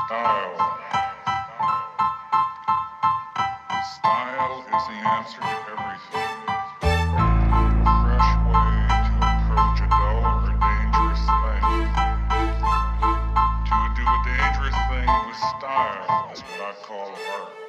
Style. Style is the answer to everything. A fresh way to approach a dull or dangerous thing. To do a dangerous thing with style is what I call art.